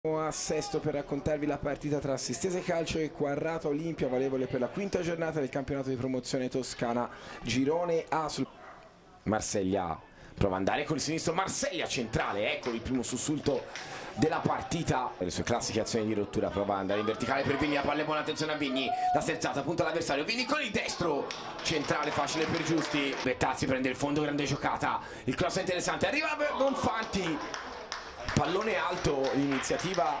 A Sesto per raccontarvi la partita tra Sestese Calcio e Quarrata Olimpia, valevole per la quinta giornata del campionato di promozione toscana girone A. Marseglia prova ad andare con il sinistro, Marseglia centrale, ecco il primo sussulto della partita. Le sue classiche azioni di rottura, prova ad andare in verticale per Vigni, la palla è buona, attenzione a Vigni, la sterzata, punta l'avversario, Vigni con il destro, centrale facile per Giusti, Bettazzi prende il fondo, grande giocata, il cross è interessante, arriva Bonfanti, pallone alto, l'iniziativa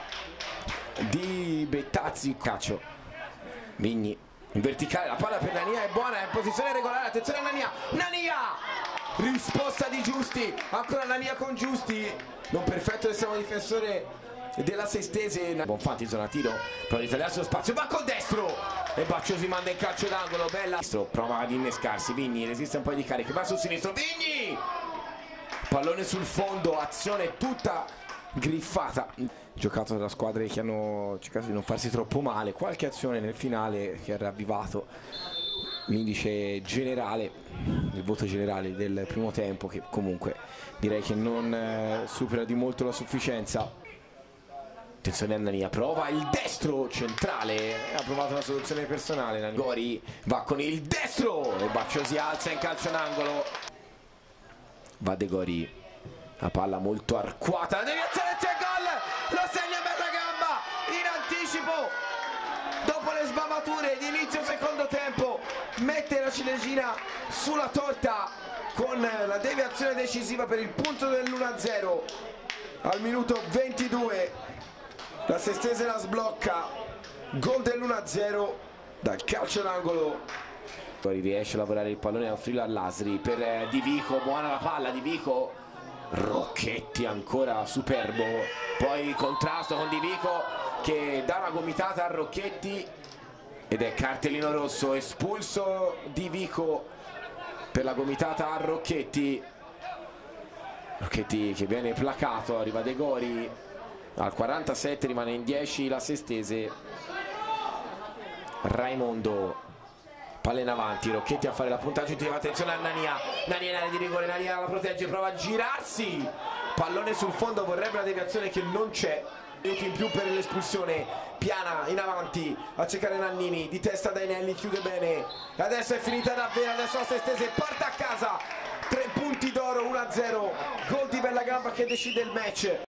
di Bettazzi, calcio, Vigni in verticale, la palla per Nania è buona, è in posizione regolare, attenzione a Nania, risposta di Giusti, ancora Nania con Giusti, non perfetto l'estremo difensore della Sestese, Bonfanti zona tiro, prova di tagliarsi lo spazio, va col destro e Bacciosi manda in calcio d'angolo, bella, prova ad innescarsi, Vigni resiste un po' di cariche, va sul sinistro, Vigni, pallone sul fondo, azione tutta griffata, giocato da squadre che hanno cercato di non farsi troppo male, qualche azione nel finale che ha ravvivato l'indice generale, il voto generale del primo tempo, che comunque direi che non supera di molto la sufficienza. Attenzione a Nania, prova il destro centrale, ha provato una soluzione personale, Gori va con il destro e Bacciosi alza in calcio d'angolo, va De Gori, la palla molto arcuata, la deviazione, c'è gol, lo segna bella gamba in anticipo dopo le sbavature di inizio secondo tempo, mette la ciliegina sulla torta con la deviazione decisiva per il punto dell'1-0 al minuto 22, la Sestese la sblocca, gol dell'1-0 dal calcio d'angolo. Poi riesce a lavorare il pallone e a offrirlo all'Asri per Di Vico, buona la palla Di Vico, Rocchetti ancora superbo, poi contrasto con Di Vico che dà una gomitata a Rocchetti ed è cartellino rosso, espulso Di Vico per la gomitata a Rocchetti, Rocchetti che viene placato, arriva De Gori al 47, rimane in 10 la Sestese, Raimondo, palla in avanti, Rocchetti a fare la punta aggiuntiva, attenzione a Nania in area di rigore, Nania la protegge, prova a girarsi, pallone sul fondo, vorrebbe la deviazione che non c'è, minuti in più per l'espulsione, piana in avanti a cercare Nannini, di testa Dainelli, chiude bene, adesso è finita davvero, adesso la Sestese parte a casa, 3 punti d'oro, 1-0, gol di Bella Gamba che decide il match.